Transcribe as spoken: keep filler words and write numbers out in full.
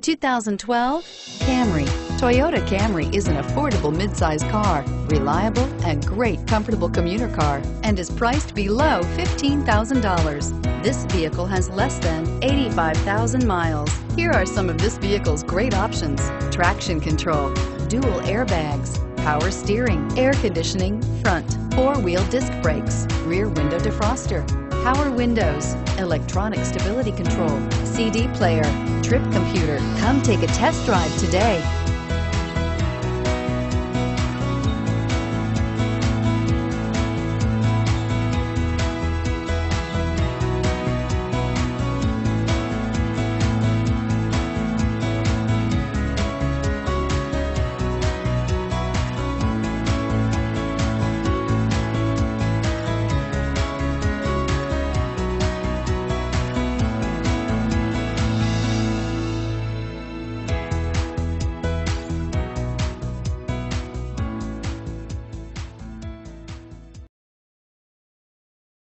two thousand twelve Camry. Toyota Camry is an affordable midsize car, reliable and great comfortable commuter car, and is priced below fifteen thousand dollars. This vehicle has less than eighty-five thousand miles. Here are some of this vehicle's great options: traction control, dual airbags, power steering, air conditioning, front, four-wheel disc brakes, rear window defroster, power windows, electronic stability control, C D player, trip computer. Come take a test drive today.